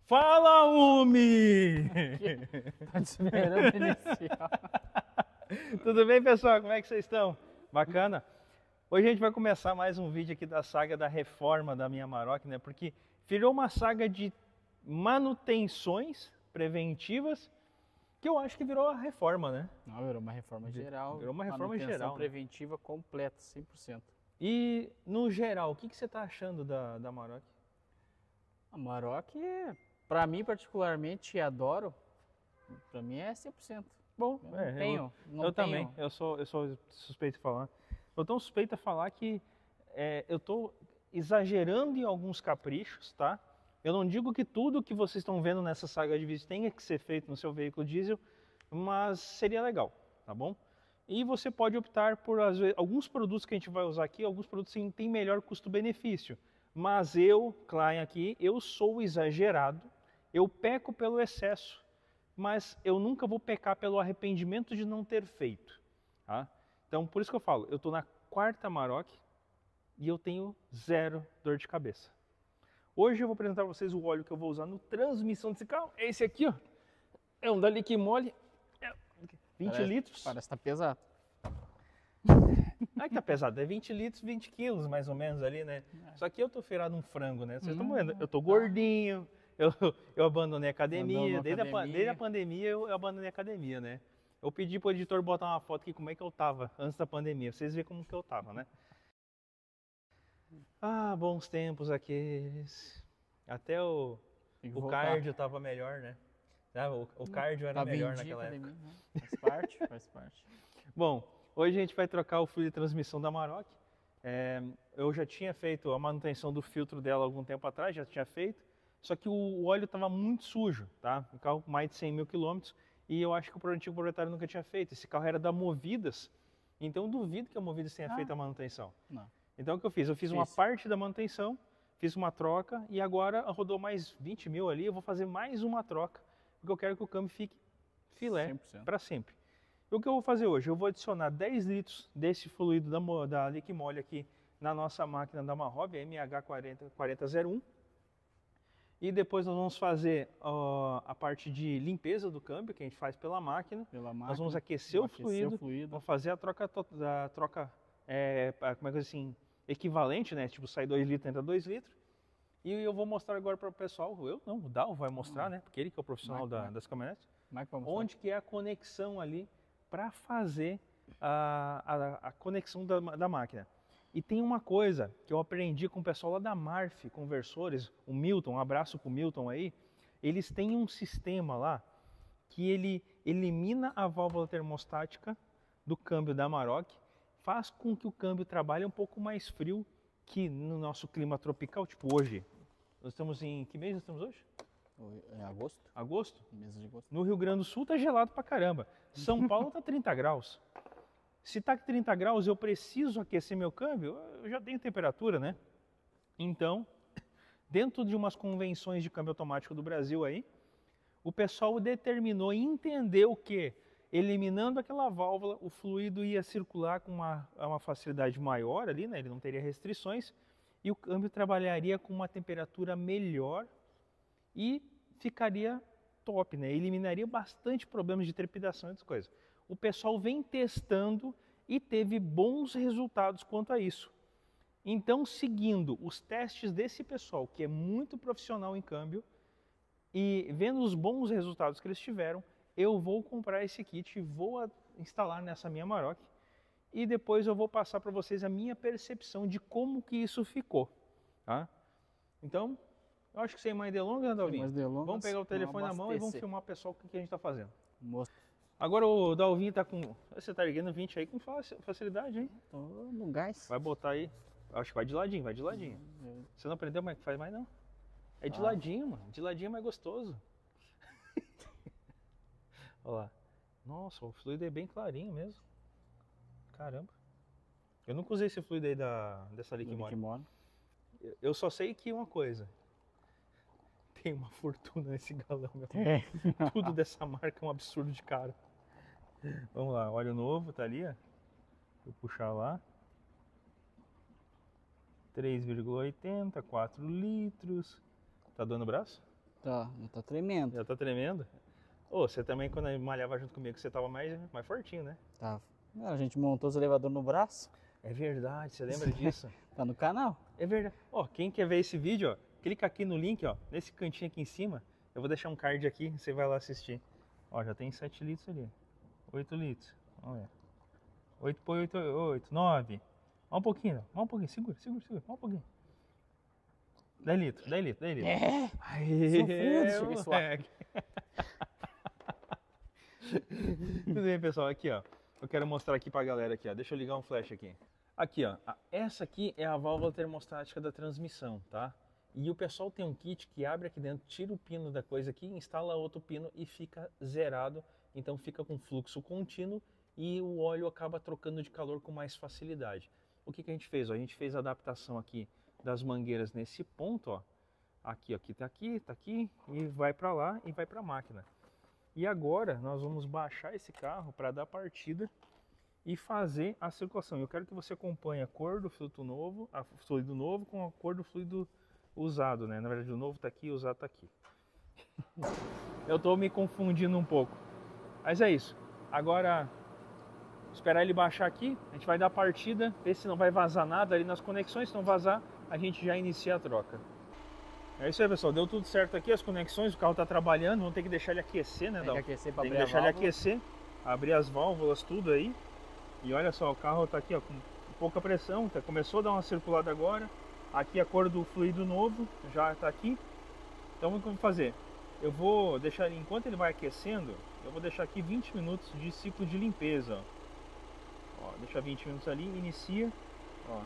Fala, Umi! Tá esperando iniciar. Tudo bem, pessoal? Como é que vocês estão? Bacana? Hoje a gente vai começar mais um vídeo aqui da saga da reforma da minha Amarok, né? Porque virou uma saga de manutenções preventivas que eu acho que virou a reforma, né? Não, virou uma reforma geral. Virou uma reforma manutenção geral, né? preventiva completa, 100%. E, no geral, o que você está achando da Amarok? A Amarok, pra mim particularmente, adoro. Pra mim é 100%. Bom, Não tenho. Também, eu sou suspeito de falar. Eu tô suspeito a falar que eu tô exagerando em alguns caprichos, tá? Eu não digo que tudo que vocês estão vendo nessa saga de vídeo tenha que ser feito no seu veículo diesel, mas seria legal, tá bom? E você pode optar por, às vezes, alguns produtos que a gente vai usar aqui, alguns produtos têm melhor custo-benefício. Mas eu, Klein aqui, eu sou exagerado, eu peco pelo excesso, mas eu nunca vou pecar pelo arrependimento de não ter feito. Tá? Então, por isso que eu falo, eu estou na 4ª Amarok e eu tenho zero dor de cabeça. Hoje eu vou apresentar para vocês o óleo que eu vou usar no transmissão desse carro. É esse aqui, ó. É um da Liquimole, 20 litros. Parece que tá pesado. Não é que tá pesado, é 20 litros, 20 quilos mais ou menos ali, né? Só que eu tô feirado um frango, né? Vocês estão vendo? Eu tô gordinho, eu abandonei a academia. Desde a pandemia eu abandonei a academia, né? Eu pedi pro editor botar uma foto aqui como é que eu tava antes da pandemia, pra vocês verem como que eu tava, né? Ah, bons tempos aqueles. Até o cardio tava melhor, né? O cardio era melhor naquela época. Né? Faz parte, faz parte. Bom, hoje a gente vai trocar o fluido de transmissão da Amarok. Eu já tinha feito a manutenção do filtro dela algum tempo atrás, já tinha feito. Só que o óleo estava muito sujo, tá? Um carro com mais de 100 mil quilômetros. E eu acho que o antigo proprietário nunca tinha feito. Esse carro era da Movidas, então eu duvido que a Movidas tenha feito a manutenção. Não. Então o que eu fiz? Eu fiz uma parte da manutenção, fiz uma troca e agora rodou mais 20 mil ali. Eu vou fazer mais uma troca, porque eu quero que o câmbio fique filé para sempre. E o que eu vou fazer hoje? Eu vou adicionar 10 litros desse fluido da Liquimole aqui na nossa máquina da Marrob, a MH4001. E depois nós vamos fazer a parte de limpeza do câmbio, que a gente faz pela máquina. Nós vamos aquecer o fluido, vamos fazer a troca como é que é assim, equivalente, né? Tipo, sai 2 litros, entra 2 litros. E eu vou mostrar agora para o pessoal, o Dal vai mostrar, né? Porque ele que é o profissional das caminhonetes. Onde que é a conexão ali para fazer a conexão da máquina. E tem uma coisa que eu aprendi com o pessoal lá da Marf Conversores, o Milton, um abraço pro Milton aí. Eles têm um sistema lá que ele elimina a válvula termostática do câmbio da Amarok, faz com que o câmbio trabalhe um pouco mais frio que no nosso clima tropical, tipo hoje. Nós estamos em... que mês nós estamos hoje? É agosto. Agosto? Mês de agosto. No Rio Grande do Sul tá gelado pra caramba. São Paulo tá 30 graus. Se tá 30 graus eu preciso aquecer meu câmbio, eu já tenho temperatura, né? Então, dentro de umas convenções de câmbio automático do Brasil aí, o pessoal determinou e entendeu que, eliminando aquela válvula, o fluido ia circular com uma facilidade maior ali, né? Ele não teria restrições, e o câmbio trabalharia com uma temperatura melhor e ficaria top, né? Eliminaria bastante problemas de trepidação e outras coisas. O pessoal vem testando e teve bons resultados quanto a isso. Então, seguindo os testes desse pessoal, que é muito profissional em câmbio, e vendo os bons resultados que eles tiveram, eu vou comprar esse kit e vou instalar nessa minha Amarok. E depois eu vou passar para vocês a minha percepção de como que isso ficou. Tá? Então, eu acho que sem mais delongas, né, Dalvinho? Vamos pegar o telefone na mão e vamos filmar o pessoal o que a gente está fazendo. Agora o Dalvinho tá com... Você tá erguendo 20 aí com facilidade, hein? Tô no gás. Vai botar aí. Acho que vai de ladinho, vai de ladinho. Você não aprendeu como é que faz mais, não? É de ladinho, mano. De ladinho é mais gostoso. Olha lá. Nossa, o fluido é bem clarinho mesmo. Caramba. Eu nunca usei esse fluido aí dessa Liquimole. Eu só sei que uma coisa. Tem uma fortuna nesse galão, meu. Tudo dessa marca é um absurdo de caro. Vamos lá, óleo novo, tá ali, ó. Vou puxar lá. 3,80, 4 litros. Tá dando braço? Já tá tremendo. Já tá tremendo? Ô, você também, quando malhava junto comigo, você tava mais fortinho, né? Tá. A gente montou os elevadores no braço. É verdade, você lembra disso? Tá no canal. É verdade. Ó, quem quer ver esse vídeo, ó, clica aqui no link, ó, nesse cantinho aqui em cima. Eu vou deixar um card aqui, você vai lá assistir. Ó, já tem 7 litros ali. 8 litros. Olha. 8 por 8, 8, 9. Mais um pouquinho, segura, mais um pouquinho. 10 litros. É! Aê, Sofrido, chega moleque. Tudo bem, pessoal, aqui ó, eu quero mostrar aqui pra galera aqui ó, deixa eu ligar um flash aqui. Aqui ó, essa aqui é a válvula termostática da transmissão, tá? E o pessoal tem um kit que abre aqui dentro, tira o pino da coisa aqui, instala outro pino e fica zerado, então fica com fluxo contínuo e o óleo acaba trocando de calor com mais facilidade. O que a gente fez? Ó, a gente fez a adaptação aqui das mangueiras nesse ponto, ó. Aqui, ó, tá aqui e vai para lá e vai para a máquina. E agora nós vamos baixar esse carro para dar partida e fazer a circulação. Eu quero que você acompanhe a cor do fluido novo, com a cor do fluido usado, né? Na verdade o novo tá aqui, o usado tá aqui. Eu tô me confundindo um pouco. Mas é isso. Agora esperar ele baixar aqui, a gente vai dar partida, ver se não vai vazar nada ali nas conexões. Se não vazar, a gente já inicia a troca. É isso aí, pessoal, deu tudo certo aqui, as conexões, o carro está trabalhando, vamos ter que deixar ele aquecer, né, Dal? Tem que aquecer para abrir abrir a válvula. Ele aquecer, abrir as válvulas, tudo aí. E olha só, o carro está aqui ó, com pouca pressão, começou a dar uma circulada agora. Aqui a cor do fluido novo já está aqui. Então o que eu vou fazer? Eu vou deixar ele, enquanto ele vai aquecendo, eu vou deixar aqui 20 minutos de ciclo de limpeza. Ó, deixa 20 minutos ali, inicia, ó.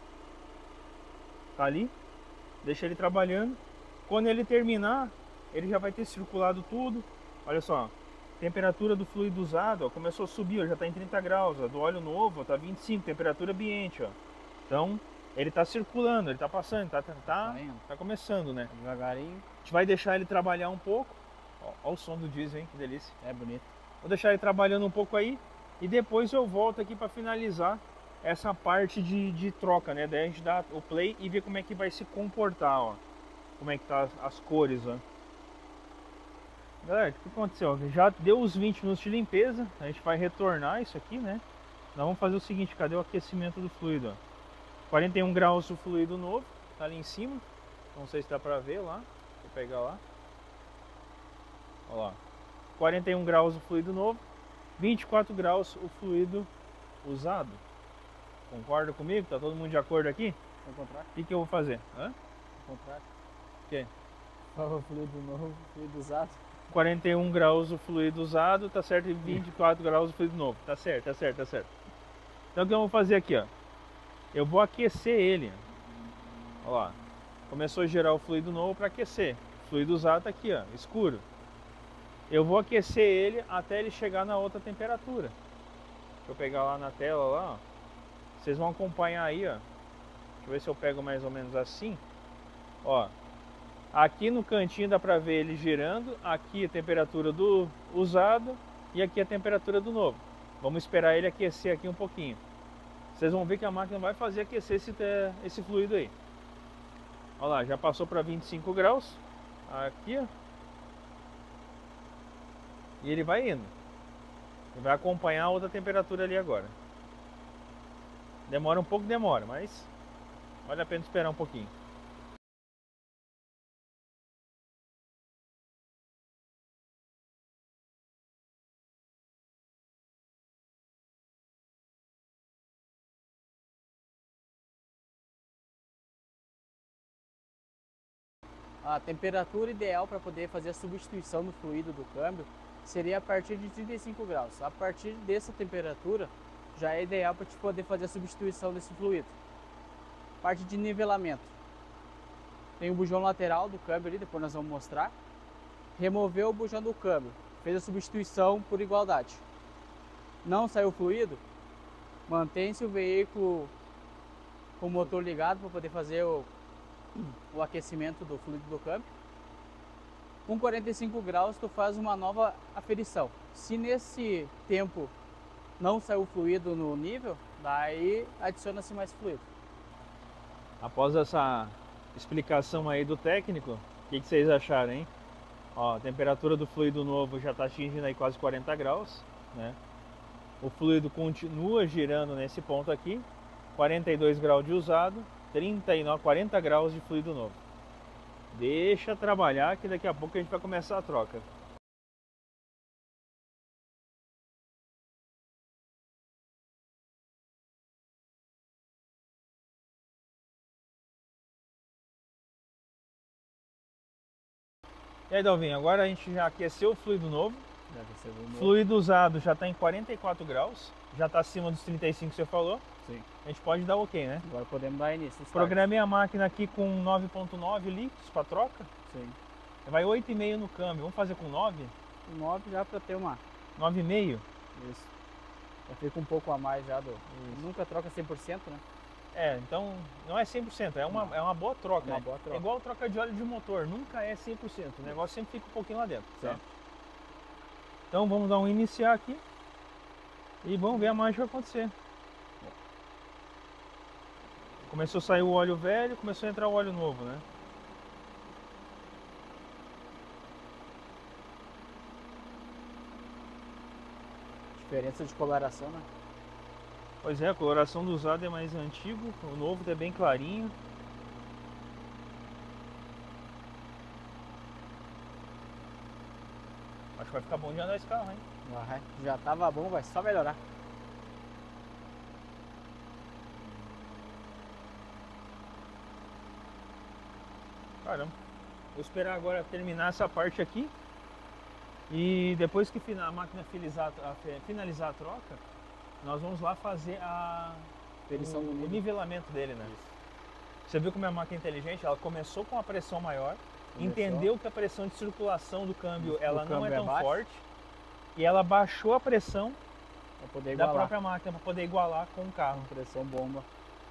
Tá ali. Deixa ele trabalhando. Quando ele terminar, ele já vai ter circulado tudo. Olha só, temperatura do fluido usado, ó, começou a subir, ó, já está em 30 graus. Ó, do óleo novo está 25, temperatura ambiente. Ó. Então, ele está circulando, ele está passando, tá começando, né? Devagarinho. A gente vai deixar ele trabalhar um pouco. Ó o som do diesel, hein? Que delícia. É bonito. Vou deixar ele trabalhando um pouco aí. E depois eu volto aqui para finalizar essa parte de troca, né? Daí a gente dá o play e ver como é que vai se comportar, ó. Como é que tá as cores, ó. Galera, o que aconteceu? Já deu os 20 minutos de limpeza. A gente vai retornar isso aqui, né? Nós vamos fazer o seguinte, cadê o aquecimento do fluido, ó? 41 graus o fluido novo, tá ali em cima. Não sei se dá pra ver lá. Vou pegar lá. Ó lá. 41 graus o fluido novo. 24 graus o fluido usado. Concorda comigo? Tá todo mundo de acordo aqui? Ao contrário. O que eu vou fazer? Hã? Ao contrário. O quê? Qual o fluido novo, fluido usado? 41 graus o fluido usado, tá certo? E 24 graus o fluido novo. Tá certo. Então o que eu vou fazer aqui, ó? Eu vou aquecer ele. Olha lá. Começou a gerar o fluido novo para aquecer. O fluido usado tá aqui, ó, escuro. Eu vou aquecer ele até ele chegar na outra temperatura. Deixa eu pegar lá na tela lá, ó. Vocês vão acompanhar aí, ó. Deixa eu ver se eu pego mais ou menos assim. Ó. Aqui no cantinho dá pra ver ele girando. Aqui a temperatura do usado e aqui a temperatura do novo. Vamos esperar ele aquecer aqui um pouquinho. Vocês vão ver que a máquina vai fazer aquecer esse fluido aí. Olha lá, já passou para 25 graus. Aqui, ó. E ele vai indo. Ele vai acompanhar a outra temperatura ali agora. Demora um pouco, mas vale a pena esperar um pouquinho. A temperatura ideal para poder fazer a substituição do fluido do câmbio seria a partir de 35 graus. A partir dessa temperatura já é ideal para te poder fazer a substituição desse fluido. Parte de nivelamento. Tem o bujão lateral do câmbio ali, depois nós vamos mostrar. Removeu o bujão do câmbio, fez a substituição por igualdade. Não saiu fluido, mantém-se o veículo com o motor ligado para poder fazer o aquecimento do fluido do câmbio. Com 45 graus tu faz uma nova aferição. Se nesse tempo não saiu fluido no nível, daí adiciona-se mais fluido. Após essa explicação aí do técnico, o que vocês acharam, hein? Ó, a temperatura do fluido novo já está atingindo aí quase 40 graus, né? O fluido continua girando nesse ponto aqui, 42 graus de usado, 40 graus de fluido novo. Deixa trabalhar que daqui a pouco a gente vai começar a troca. E aí, Dalvinho, agora a gente já aqueceu o fluido novo. Fluido usado já está em 44 graus, já está acima dos 35 que você falou. Sim. A gente pode dar ok, né? Agora podemos dar início. Programei a máquina aqui com 9.9 litros para troca. Sim. Vai 8,5 no câmbio. Vamos fazer com 9? Com 9 já para ter uma... 9,5? Isso. Já fica um pouco a mais já do... Nunca troca 100%, né? É, então não é 100%, é uma boa troca, Uma né? boa troca. É igual troca de óleo de motor, nunca é 100%, o negócio sempre fica um pouquinho lá dentro. Tá? Certo. Então vamos dar um iniciar aqui e vamos ver a mágica acontecer. Começou a sair o óleo velho, começou a entrar o óleo novo, né? Diferença de coloração, né? Pois é, a coloração do usado é mais antigo, o novo é bem clarinho. Acho que vai ficar bom de andar esse carro, hein? Já tava bom, vai só melhorar. Caramba. Vou esperar agora terminar essa parte aqui. E depois que a máquina finalizar a troca, nós vamos lá fazer o nivelamento dele, né? Isso. Você viu como é a máquina inteligente? Ela começou com a pressão maior, entendeu que a pressão de circulação do câmbio ela não é tão forte, e ela baixou a pressão da própria máquina para poder igualar com o carro. Pressão bomba.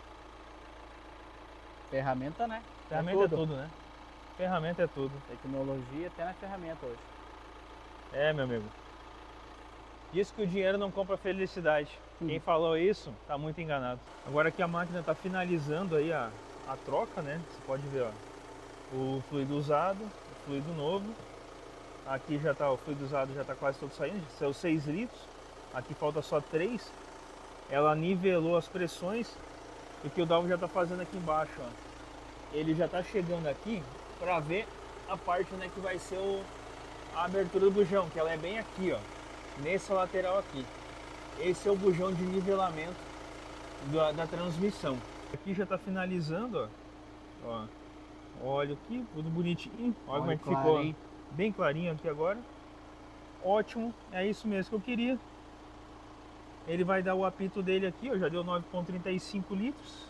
Ferramenta, né? Ferramenta é tudo, né? Ferramenta é tudo. Tecnologia até na ferramenta hoje. É, meu amigo. Diz que o dinheiro não compra felicidade. Quem falou isso tá muito enganado. Agora que a máquina está finalizando aí a troca, né? Você pode ver, ó, o fluido usado, o fluido novo. Aqui já tá, o fluido usado já está quase todo saindo, saiu 6 litros. Aqui falta só 3. Ela nivelou as pressões. E o que o Dalvo já está fazendo aqui embaixo, ó. Ele já está chegando aqui para ver a parte, né, que vai ser a abertura do bujão, que ela é bem aqui, ó, nessa lateral aqui. Esse é o bujão de nivelamento da transmissão. Aqui já está finalizando, ó. Óleo aqui, tudo bonitinho. Olha como é que ficou bem clarinho aqui agora. Ótimo, é isso mesmo que eu queria. Ele vai dar o apito dele aqui, ó, já deu 9,35 litros.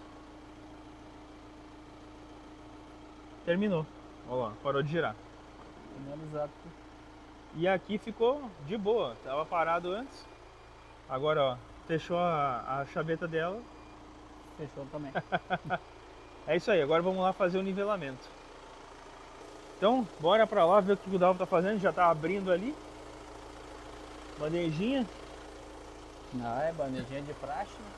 Terminou. Olha lá, parou de girar. Finalizado. E aqui ficou de boa, tava parado antes. Agora, ó, fechou a chaveta dela. Fechou também. É isso aí, agora vamos lá fazer o nivelamento. Então, bora pra lá ver o que o Dalvo tá fazendo. Já tá abrindo ali. Bandejinha. Não, é bandejinha de praxe, né?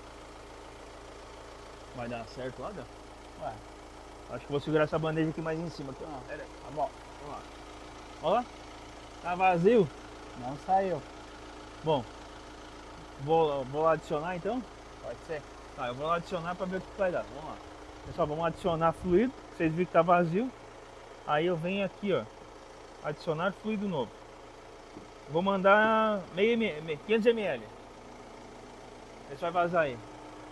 Vai dar certo lá, Dalvo? Ué. Acho que vou segurar essa bandeja aqui mais em cima. Aqui, Não, pera aí. tá bom. Vamos lá. Olha lá. Tá vazio. Não saiu. Bom, vou lá adicionar então. Pode ser. Tá, eu vou lá adicionar para ver o que vai dar. Vamos lá. Pessoal, vamos adicionar fluido. Vocês viram que tá vazio. Aí eu venho aqui, ó, adicionar fluido novo. Vou mandar 500 ml. Esse vai vazar aí.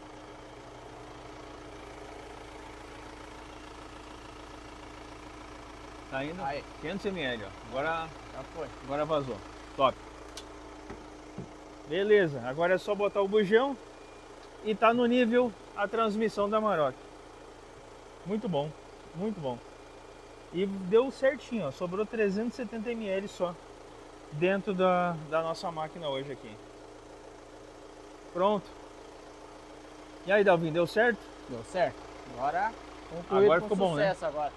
Tá indo? Aí. 500 ml, ó. Agora Já foi. Agora vazou. Top. Beleza, agora é só botar o bujão e tá no nível a transmissão da Amarok. Muito bom, muito bom. E deu certinho, ó, sobrou 370 ml só dentro da nossa máquina hoje aqui. Pronto. E aí, Dalvin, deu certo? Deu certo. Agora concluído Agora com ficou bom, né? sucesso agora.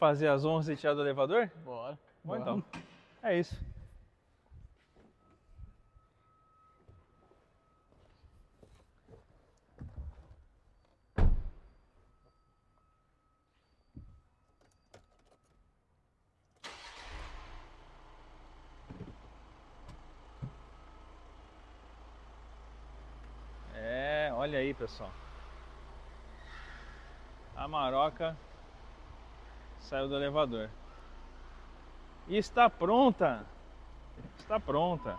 fazer as honras e tirar do elevador? Bora. Bom, então. É isso. Olha aí, pessoal. A maroca saiu do elevador. E está pronta. Está pronta.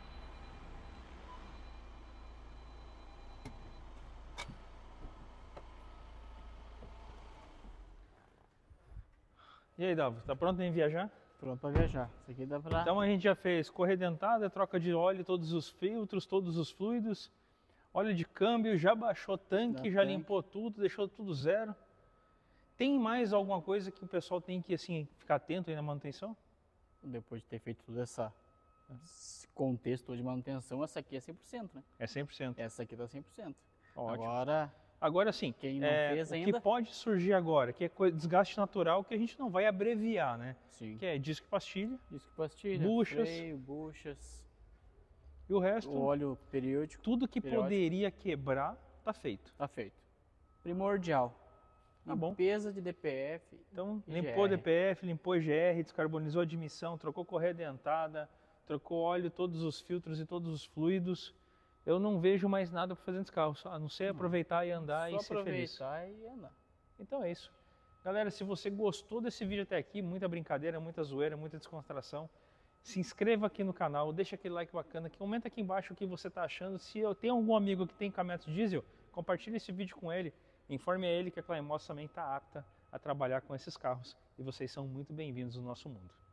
E aí, Dalvo, está pronto em viajar? Pronto para viajar. Isso aqui dá pra... Então a gente já fez correia dentada, troca de óleo, todos os filtros, todos os fluidos. Óleo de câmbio, já baixou tanque, já limpou tudo, deixou tudo zero. Tem mais alguma coisa que o pessoal tem que assim, ficar atento aí na manutenção? Depois de ter feito todo esse contexto de manutenção, essa aqui é 100%, né? É 100%. Essa aqui tá 100%. Ótimo. Agora sim, quem não fez ainda... o que pode surgir agora, que é desgaste natural, que a gente não vai abreviar, né? Sim. Que é disco e pastilha, buchas, freio, buchas. E o resto, o óleo periódico. Tudo que poderia quebrar, tá feito. Tá feito. Primordial. Tá bom. Limpeza de DPF. Então, limpou DPF, limpou GR, descarbonizou a admissão, trocou correia dentada, trocou óleo, todos os filtros e todos os fluidos. Eu não vejo mais nada para fazer nesse carro, a não ser aproveitar e andar e ser feliz. Só aproveitar e andar. Então é isso. Galera, se você gostou desse vídeo até aqui, muita brincadeira, muita zoeira, muita descontração, se inscreva aqui no canal, deixa aquele like bacana, comenta aqui embaixo o que você está achando. Se eu tenho algum amigo que tem caminhonete diesel, compartilhe esse vídeo com ele, informe a ele que a Climotos também está apta a trabalhar com esses carros e vocês são muito bem-vindos no nosso mundo.